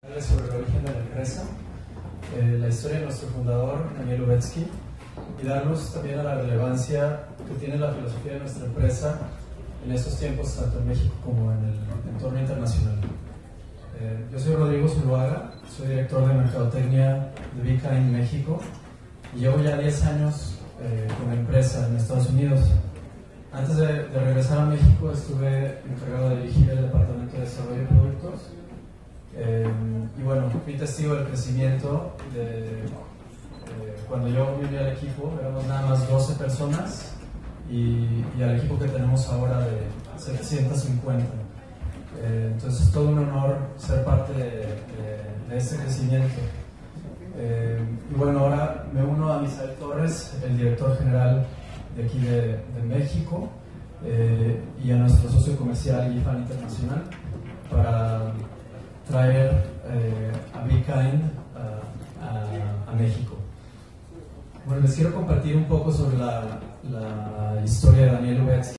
Sobre el origen de la empresa, la historia de nuestro fundador, Daniel Lubetzky, y darnos también a la relevancia que tiene la filosofía de nuestra empresa en estos tiempos, tanto en México como en el entorno internacional. Yo soy Rodrigo Zuluaga, soy director de Mercadotecnia de Be-Kind México y llevo ya 10 años con la empresa en Estados Unidos. Antes de regresar a México estuve encargado de dirigir el Departamento de Desarrollo de Productos. Y bueno, fui testigo del crecimiento cuando yo me uní al equipo, éramos nada más 12 personas y al equipo que tenemos ahora de 750. Entonces es todo un honor ser parte de este crecimiento. Y bueno, ahora me uno a Misael Torres, el director general de aquí de México, y a nuestro socio comercial GIFAN Internacional para traer a Be-Kind a México. Bueno, les quiero compartir un poco sobre la historia de Daniel Lubetzky.